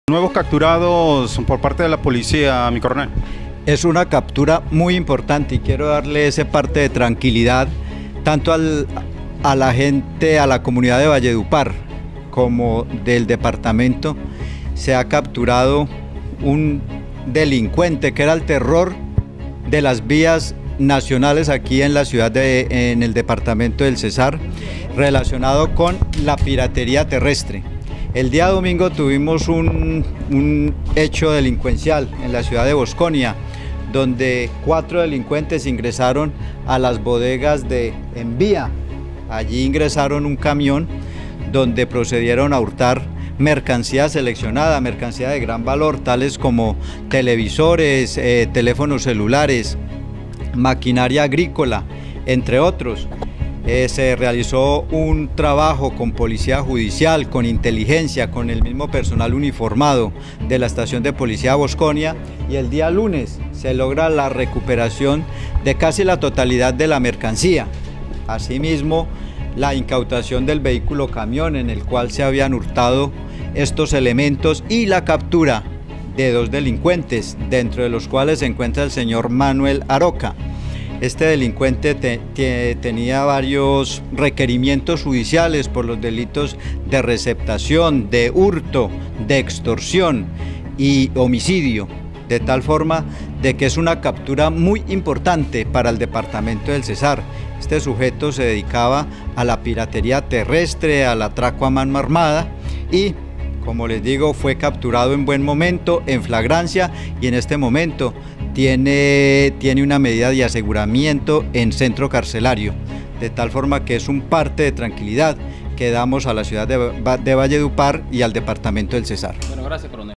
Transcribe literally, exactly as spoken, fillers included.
Nuevos capturados por parte de la policía, mi coronel. Es una captura muy importante y quiero darle ese parte de tranquilidad tanto al, a la gente, a la comunidad de Valledupar como del departamento. Se ha capturado un delincuente que era el terror de las vías nacionales aquí en la ciudad de, en el departamento del Cesar, relacionado con la piratería terrestre. El día domingo tuvimos un, un hecho delincuencial en la ciudad de Bosconia, donde cuatro delincuentes ingresaron a las bodegas de Envía. Allí ingresaron un camión donde procedieron a hurtar mercancía seleccionada, mercancía de gran valor, tales como televisores, eh, teléfonos celulares, maquinaria agrícola, entre otros. Eh, se realizó un trabajo con policía judicial, con inteligencia, con el mismo personal uniformado de la estación de policía Bosconia, y el día lunes se logra la recuperación de casi la totalidad de la mercancía. Asimismo, la incautación del vehículo camión en el cual se habían hurtado estos elementos y la captura de dos delincuentes, dentro de los cuales se encuentra el señor Manuel Aroca. Este delincuente te, te, tenía varios requerimientos judiciales por los delitos de receptación, de hurto, de extorsión y homicidio, de tal forma de que es una captura muy importante para el departamento del Cesar. Este sujeto se dedicaba a la piratería terrestre, al atraco a mano armada y, como les digo, fue capturado en buen momento, en flagrancia, y en este momento tiene, tiene una medida de aseguramiento en centro carcelario, de tal forma que es un parte de tranquilidad que damos a la ciudad de, de Valledupar y al departamento del Cesar. Bueno, gracias, coronel.